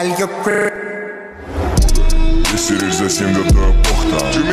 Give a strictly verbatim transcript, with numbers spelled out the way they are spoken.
Girl, you're pretty. Descer за семь до порта.